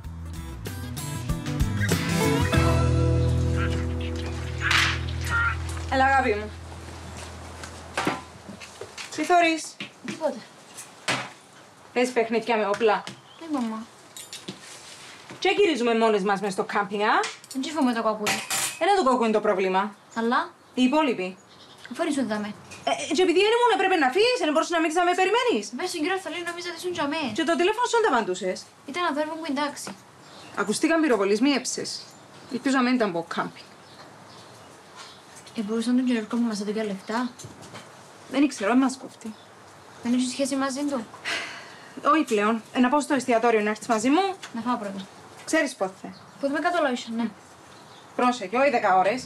Έλα, αγάπη μου. Τι θωρείς? Τίποτε. Παίζεις παιχνίδια με όπλα. Ναι, μαμά. Και γυρίζουμε μόνες μας μες στο κάμπινγκ, α? Δεν τσίφομαι το κακούι. Ένα το κόκκο είναι το πρόβλημα. Αλλά. Οι υπόλοιποι. Αφού σου δάμε. Ε, και επειδή ήμουν έπρεπε να φύγεις, δεν μπορούσες να μην με περιμένεις. Πες στον κύριο Θαλή, νόμιζα ότι ήσουν τζαμέ. Και το τηλέφωνο σου δεν τα απαντούσες. Ήταν αδέρφο μου εντάξει. Ακουστήκαν πυροβολισμοί, έψες. Ελπίζω να μην ήταν από κάμπινγκ. Ε, μπορούσαν τον κύριο μου να μας έδωκε λεφτά. Δεν ήξερα, δεν μας κόφτει. Δεν ήσουν σχέση μαζί του. Όχι πλέον. Ε, να πάω στο εστιατόριο να έρθεις μαζί μου. Να φάω πρώτα. Ξέρεις πότε. Που με κατολόγησαν, ναι. Πρόσεχε, όχι δέκα ώρες.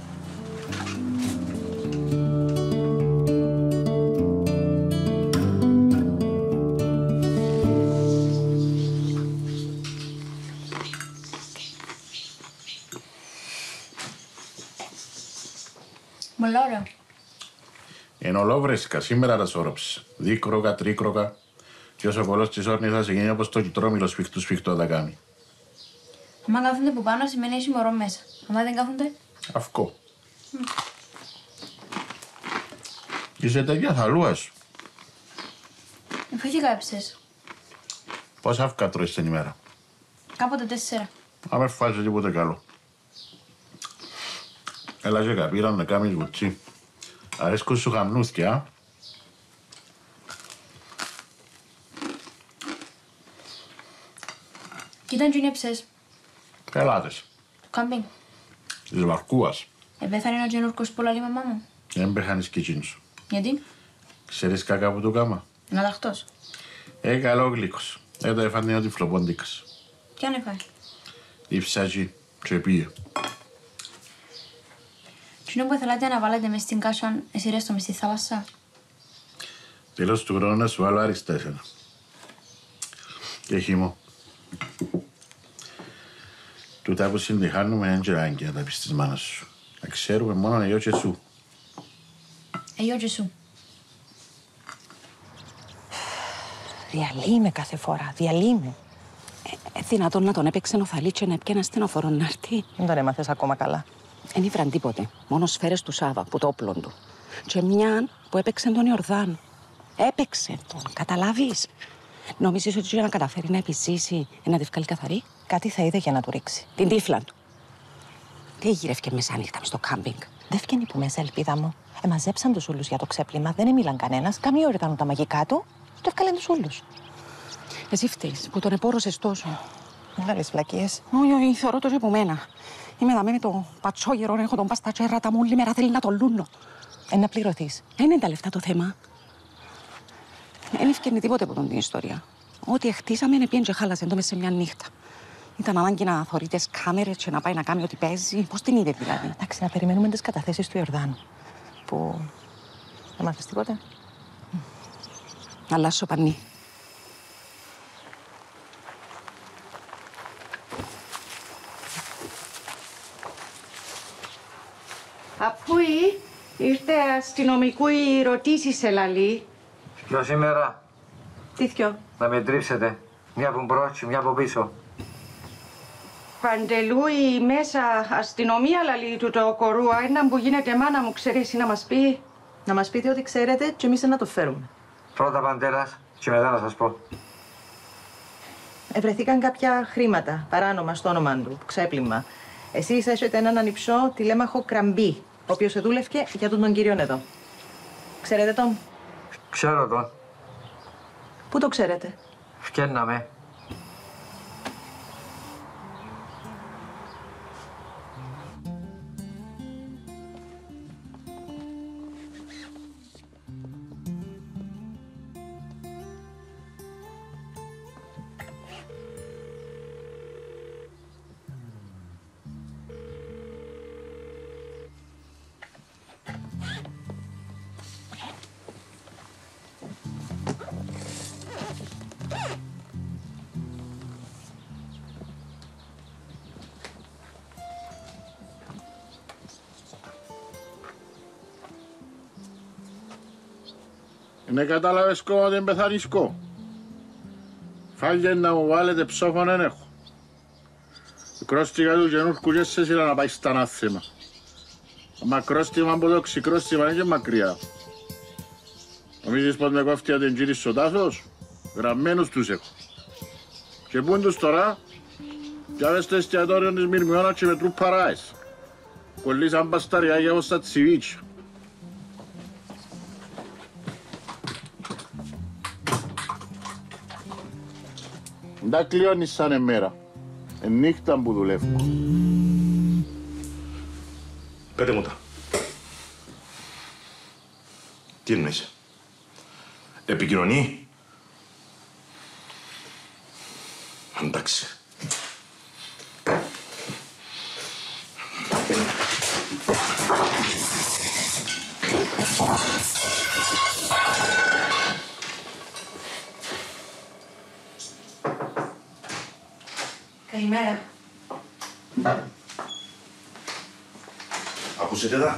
Μολά ωραίο. Εν ολόβρεσκα, σήμερα τα σώροψε. Δίκρογα, τρίκρογα. Και όσο πολλός της όρνης θα σε γίνει όπως το κυτρόμιλο σφιχτού σφιχτό θα κάνει. Αν κάθονται που πάνω σημαίνει έχει μωρό μέσα. Αν δεν κάθονται. Αυκό. Mm. Είσαι τέτοια θαλούα σου. Φύγει κάψες. Πόσα αύκα τρώεις την ημέρα? Κάποτε τέσσερα. Άμε φάσε τίποτε καλό. Έλα και καπήραν να κάνεις γουτσί. Αρέσκουν σου χαμνούθκια, α. Τι ήταν τζουνιέ ψες. Πελάτες. Το κάμπινγκ. Της Βαρκούας. Επέθανε ο τζενούρκος που λαλεί μαμά μου. Δεν πέχανεις κιτσίν σου. Γιατί? Ξέρεις κακά που του κάμα? Να ταχτός. Ε, καλό γλύκος. Ε, το έφανε ο τυφλοπόντικας. Τι αν έφαγε. Διψάκι και πήγε. Τι είναι που θέλατε να βάλετε μες στην κάσα, εσύ ρέστο μες στη θάλασσα. Τέλος του χρόνου να σου βάλω άριστα εσένα. Και χύμω. Τούτα που συντυχάνουμε είναι και άγκη να τα πεις της μάνας σου. Να ξέρουμε μόνο εγώ και σου. Εγώ και σου. Διαλύει με κάθε φορά, διαλύει με. Ε, ε, δυνατόν να τον έπαιξε ο Θαλή και να έπιανε στενοφόρο να έρθει. Δεν τον έμαθες ακόμα καλά. Δεν ήβραν τίποτε. Μόνο σφαίρες του Σάβα που το όπλο του. Και μια που έπαιξε τον Ιορδάν. Έπαιξε τον, καταλάβεις. Νομίζεις ότι για να καταφέρει να επιζήσει να τη βγάλει καθαρή? Κάτι θα είδε για να του ρίξει. Την τύφλα του. Τι γύρευκε μεσάνυχτα μες στο κάμπινγκ. Δεν φκένει που μέσα, ελπίδα μου. Εμαζέψαν τους ούλους για το ξέπλυμα, δεν έμιλαν κανένας. Καμία ώρα ήταν τα μαγικά του, του έφκαλαν τους ούλους. Εσύ φταίς που τον επόρωσες τόσο. Μεγάλες βλακίες. Όχι, όχι, θεωρώ το από μένα. Είμαι δαμέ με το πατσόγερο, έχω τον πας τα τσέρατα μου, όλη μέρα θέλει να τον λούνω. Ε, να πληρωθείς. Δεν είναι τα λεφτά το θέμα. Δεν ευκαιρνεί τίποτε από τον την ιστορία. Ό,τι χτίσαμε είναι πιέν και χάλασε το μες σε μια νύχτα. Ήταν ανάγκη να θωρεί τις κάμερες και να πάει να κάνει ό,τι παίζει. Πώς την είδε δηλαδή? Εντάξει, να περιμένουμε τις καταθέσεις του Ιορδάνου. Που δεν μάθες τίποτε. Να αλλάσω πανί. Αφού ήρθε αστυνομικού οι ρωτήσεις σε λαλή. Ποιο σήμερα? Τι θκιο? Να με τρίψετε. Μια από μπρότσι, μια από πίσω. Παντελούι μέσα αστυνομία λαλή του το κορούα. Έναν που γίνεται μάνα μου, ξέρει εσύ να μας πει. Να μας πείτε ό,τι ξέρετε και εμείς να το φέρουμε. Πρώτα Παντέρας και μετά να σας πω. Ευρεθήκαν κάποια χρήματα παράνομα στο όνομα του, ξέπλυμα. Εσείς έχετε έναν ανιψό τηλέμαχο Κραμπή, ο οποίος εδούλευκε για τον, τον κύριον εδώ. Ξέρετε τον? Ξέρω τον. Πού το ξέρετε? Φκέναμε. Είναι κατάλαβες κόμμα ότι εμπεθαρίσκω. Φάγε να μου βάλετε ψόφων εν έχω. Η κρόστικα του γενούρκου και σε σειρά να πάει στα ανάθεμα. Μα κρόστιμα από το ξικρόστιμα είναι και μακριά. Νομίζεις πως με κόφτει την κύριη στο τάσος? Γραμμένους τους έχω. Και πού είναι τους τώρα? Πιάβες στο εστιατόριο της Μυρμιώνα και μετρούν παράες. Κολλήσαν μπασταριάκια όπως τα τσιβίτσια. Δεν κλειώνεις σαν εμέρα. Ενύχτα που δουλεύω. Πέτε μου τα. Τι εννοείς? Επικοινωνεί? Εντάξει. Καλημέρα. Ακούσετε τα.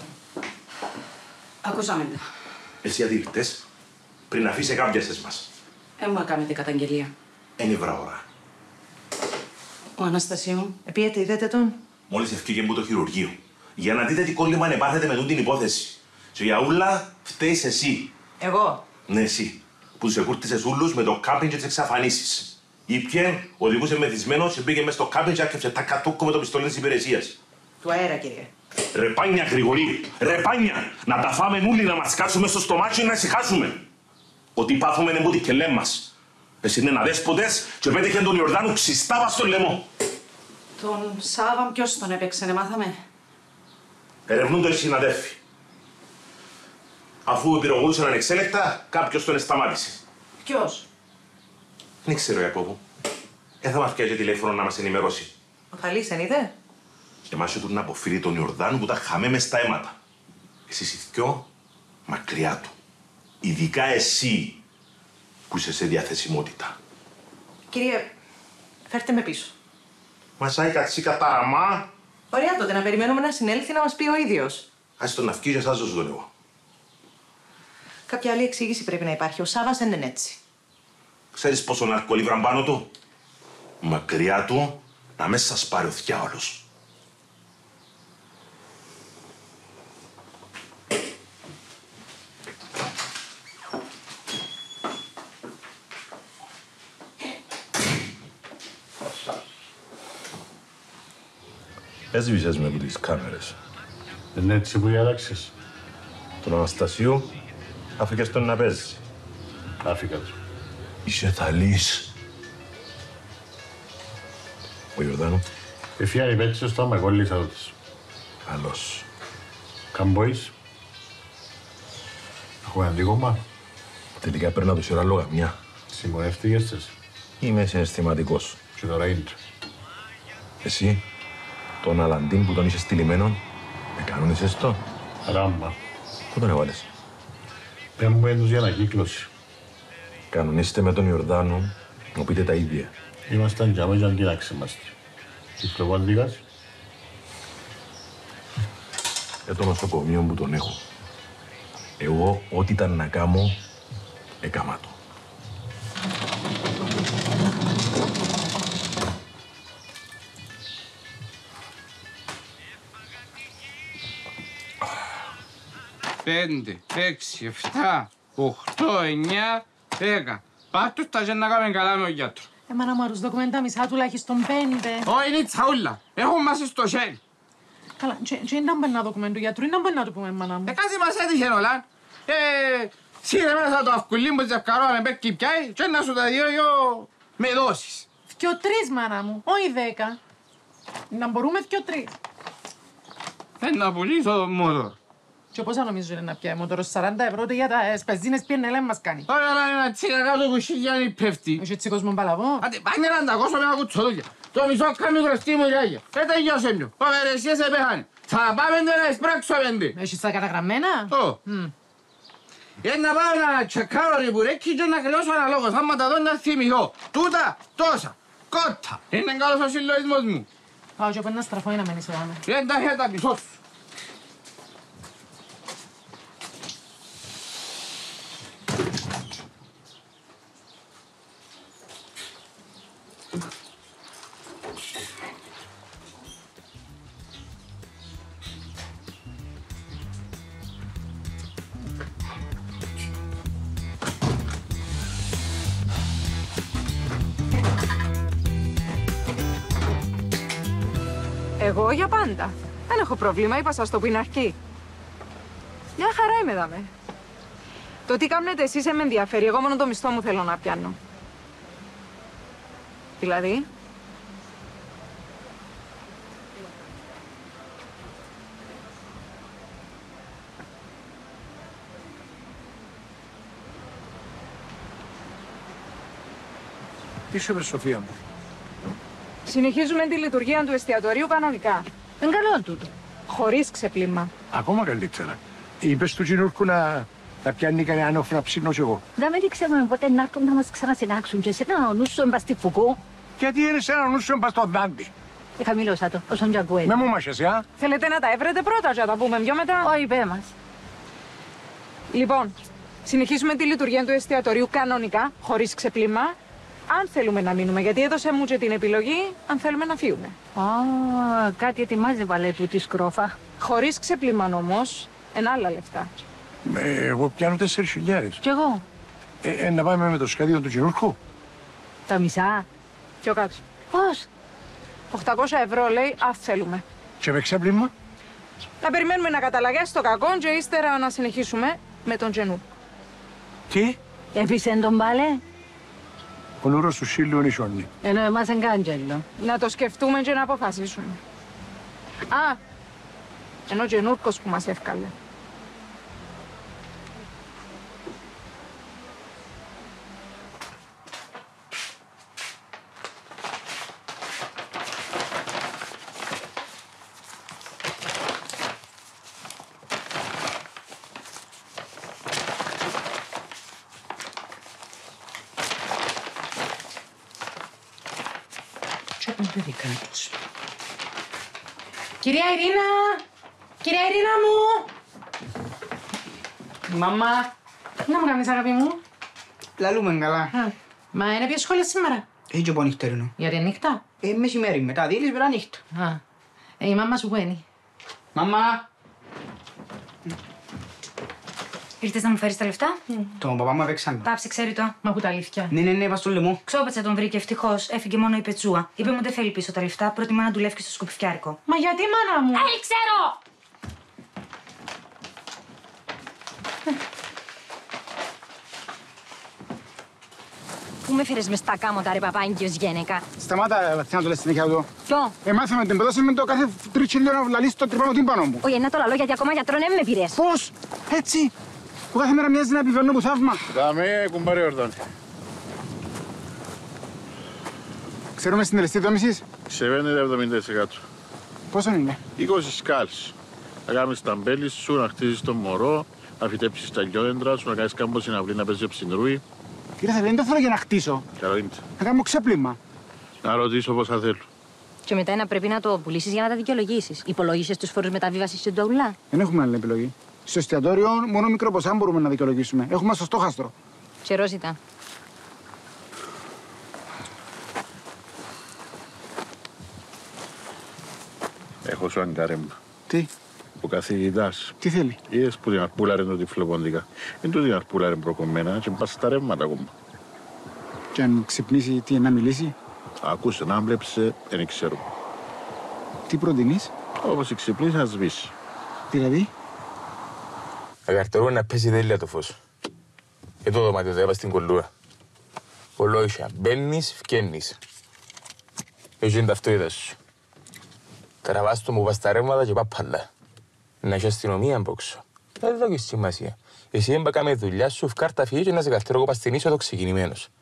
Ακούσαμε τα. Εσύ γιατί ήρθες πριν αφήσει κάποιες μας. Ε, μου έκανετε καταγγελία. Εν η βραώρα. Ο Αναστασίου. Επίετε, είδατε τον. Μόλις ευκήγε από το χειρουργείο. Για να δείτε τι κόλλημα ανεπάθετε με την υπόθεση. Και για ούλα φταίεις εσύ. Εγώ. Ναι, εσύ. Που τους εκούρτισες ούλους με το κάμπινγκ και τις εξαφανίσεις. Ήπιε, οδηγούσε μεθυσμένος και πήγε μες στο κάμπινγκ και άκρεψε τα κατούκκο με το πιστόλι της υπηρεσίας. Του αέρα, κύριε. Ρεπάνια, Γρηγορή, ρεπάνια! Να τα φάμε όλοι, να μας κάτσουμε στο στομάχι και να ησυχάσουμε. Ότι πάθουμε είναι μπούτι και λέμε μας. Εσύ είναι αδέσποτες και πέτυχε τον Ιορδάνου ξιστάβα στο λαιμό. Τον Σάββαν ποιος τον έπαιξε, ναι, μάθαμε. Ερευνούνται οι συναδέλφοι. Αφού πυροβολούσαν ανεξέλεκτα, κάποιος τον σταμάτησε. Ποιος? Δεν ξέρω, Ιακώβου. Δεν θα μας πιάσει τηλέφωνο να μας ενημερώσει. Ο Θαλής, εν είδε. Εμάς του να αποφύγει τον Ιορδάνου που τα χάμε μες στα αίματα. Εσείς οι δυο μακριά του. Ειδικά εσύ που είσαι σε διαθεσιμότητα. Κύριε, φέρτε με πίσω. Μασάει κατσίκα ταραμά. Ωραία τότε, να περιμένουμε να συνέλθει να μας πει ο ίδιος. Ας τον αυκεί και θα ζω τον εγώ. Κάποια άλλη εξήγηση πρέπει να υπάρχει. Ο Σάββας δεν είναι έτσι. Ξέρεις πόσο ναρκολίβραν πάνω του? Μακριά του να μέσα σας πάρει ο θιάολος. Έσβησες με από τις κάμερες. Δεν είναι έτσι που διάλαξες. Τον Αναστασίου άφηκες τον να παίζει. Άφηκα του. Είσαι Θαλής. Ο Ιορδάνου. Εφιάνει πέτσες στο άμα, εγώ λύσα τους. Καλώς. Καμπόης. Έχουμε αντίγωμα. Τελικά πρέπει να τους ώρα λόγα μια. Συμμονεύτηκες τις. Είμαι συναισθηματικός. Και τώρα είναι. Εσύ, τον Αλαντίν που τον είσαι στυλιμένον, με κανόνισες το. Ράμπα. Πού τον έβαλες? Πέμπω μου έντους για ανακύκλωση. Κανονίστε με τον Ιορδάνου, μου πείτε τα ίδια. Ήμασταν για μέσα και να ξεμάστε. Κυκλοπαντήκας. Για το νοσοκομείο που τον έχω. Εγώ, ό,τι ήταν να κάνω, έκαμα το. Πέντε, έξι, εφτά, οχτώ, εννιά, δέκα. Πάρ' τα και να κάνουμε καλά με ο γιατρό. Εμάνα μου, αρούς δοκουμέντα μισά τουλάχιστον πέντε. Όχι, είναι τσαούλα. Έχω μας στο χέρι. Καλά, και ήταν πένα δοκουμέντα του γιατρού, ήταν πένα του πούμε, εμάνα μου. Ε, κάτι μας έτυχε όλα. Ε, Σύρε μέσα το αυκουλί μου ζευκαρό να πέφτει πιάει και να σου τα δύο με δώσεις. Δυο τρεις, μάνα μου, όχι δέκα. Να μπορούμε δυο τρεις. Δεν να πουλήσω το μότορ. Και πόσα νομίζω είναι να πιάει μότορος, σαράντα ευρώ για τα σπεζίνες πιένε λέει μας κάνει. Ωραία, αλλά ένα τσίκα κάτω που χίλιανοι πέφτει. Έχει έτσι κόσμο μπαλαβό. Άντε, πάνε να τα κόσω με ένα κουτσοδούλια. Το μισό κάνει χρωστή μου γιάγια. Δεν τα γιώσε μου. Ο Βερεσίες επέχανε. Θα πάμε να εισπράξω πέντε. Έχεις τα καταγραμμένα. Ω. Για να πάω να τσεκάρω ριμπουρέκι και να κλειώσω αναλόγως. Άμα τα δω να θυμηθώ. Τούτα, τόσα, κότα. Είναι καλός ο συλλογισμός μου. Πάω και πέντε να στραφώ ή να μένεις εδώ. Δεν τα είχε τα πισώ σου. Εγώ για πάντα. Δεν έχω πρόβλημα, είπα σας το που είναι αρχή. Μια χαρά είμαι δάμε. Το τι κάνετε εσείς με ενδιαφέρει, εγώ μόνο το μισθό μου θέλω να πιάνω. Δηλαδή... Τι σου είπε, Σοφία μου. Συνεχίζουμε τη λειτουργία του εστιατορίου κανονικά. Είναι καλό τούτο. Χωρίς ξεπλήμα. Ακόμα καλύτερα. Είπες του Τζινούρκου να, να πιάνει κανέναν όφο να ψήνω κι εγώ. Δεν με ξέρουμε πότε να έρθουν να μας ξανασυνάξουν και σε ένα νου σου εμπαστή Φουκού. Γιατί είναι σε ένα νου σου εμπαστή στο Δάντη. Ε, χαμηλώσα το, όσον κι ακούει. Με μου μάχες, α. Θέλετε να τα έβρετε πρώτα και να τα πούμε πιο μετά. Όχι, πέ μας. Λοιπόν, συνεχίζουμε τη λειτουργία του εστιατορίου κανονικά, χωρίς ξεπλήμα. Αν θέλουμε να μείνουμε, γιατί έδωσε μου και την επιλογή, αν θέλουμε να φύγουμε. Α, κάτι ετοιμάζει βαλέ του τη σκρόφα. Χωρίς ξεπλήμα όμως, εν άλλα λεφτά. Ε, εγώ πιάνω τέσσερις χιλιάδες. Κι εγώ. Ε, ε, να πάμε με το σχέδιο του Τζινούρκου. Τα μισά. Πιο κάτω. Πώς? οκτακόσια ευρώ λέει, αν θέλουμε. Και με ξέπλυμα. Να περιμένουμε να καταλαγιάσει το κακό και ύστερα να συνεχίσουμε με τον Τζενού. Τι? Έπεισε τον πάλε. Ο νουρός του σύλλου είναι σιόνι. Ενώ εμάς εγκάντζελο. Να το σκεφτούμε και να αποφασίσουμε. Α, ενώ και Νούρκος που μας εύκαλε. Κυρία Ειρήνα! Κυρία Ειρήνα μου! Μαμά! Να μου κάνεις, αγάπη μου. Λαλούμε καλά. Α, μα είναι ποιο σχόλιο σήμερα. Έχει και πω νυχτερινό. Γιατί νύχτα. Ε, μεσημέρι, μετά δίλης, μετά νύχτα. Α, ε, η μάμα σου που είναι. Μαμά! Ήρθες να μου φέρεις τα λεφτά. Mm. Τον παπά μου έπαιξαν. Πάψε, ξέρει το. Μα που τα αλήθεια. Ναι, ναι, ναι, είπα στο λαιμό. Ξόπετσα τον βρήκε, ευτυχώς. Έφυγε μόνο η πετσούα. Είπε μου δεν θέλει πίσω τα λεφτά, προτιμά να δουλεύει στο σκουπιφιάρικο. Μα γιατί, μάνα μου. Άλλη, ξέρω! Πού με φέρες μες στα κάμωτα ρε παπάγγιος γένεκα. Σταμάτα, να το λες συνέχεια εδώ. Ποιο? Ε, μάθαμε την παιδόση με το κάθε τριτσίλιο να λαλείς το τρυπάνο τύμπανο μου. Όχι, να το λαλώ γιατί ακόμα γιατρό δεν με πήρες. Πώς, έτσι, που κάθε μέρα μοιάζει να επιβαίνω που θαύμα. Δάμε, κουμπάρε Ορδόνη. Ξέρουμε συντελεστή δόμησης. Ξεβαίνεται εβδομήντα τοις εκατό. Πόσο είναι? είκοσι σκάλες. Να κάνεις τα μπέλη σου, να χτίσεις το μωρό, να φυτέψεις τα λιόδεντρα σου, να κάνεις κάμπο συναυλή, να παίζεις ψινρούι. Κύριε Θεβένη, δεν θέλω για να χτίσω. Καλό είναι. Να κάνω ξέπλυμα. Να ρωτήσω πόσα θέλω. Και μετά να πρέπει να το πουλήσεις για να τα δικαιολογήσεις. Υπολόγισες τους φόρους μεταβίβασης στην τοουλά. Δεν έχουμε άλλη επιλογή. Στο εστιατόριο μόνο μικρό ποσά μπορούμε να δικαιολογήσουμε. Έχουμε στο στόχαστρο. Ξερόσιτα. Έχω σου αγκαρέμπα. Τι? Ο καθηγητάς. Τι θέλει? Είδες που την αρπούλαρε το τυφλοποντικά. Είναι το την αρπούλαρε προκομμένα και πας στα ρεύματα ακόμα. Και αν ξυπνήσει, τι, να μιλήσει? Ακούσε, να μπλέψε, δεν ξέρω. Τι προτείνεις? Όπως ξυπνήσει να σβήσει. Δηλαδή? Αγαρτερούμε να πέσει τέλεια το φως. εδώ το δωμάτιο, θα στην κολλούα. Ολόισια, μπαίνεις, φκαίνεις. Έτσι είναι ταυτότητα σου. Τραβάς το μου πας τα ρεύματα και πάπαλα. Να έχει αστυνομία μπόξω. Δεν δω και σημασία. Εσύ έμπακα με δουλειά σου, φκάρτα φύγει και να σε καθέρω εγώ πας στην είσοδο ξεκινημένος.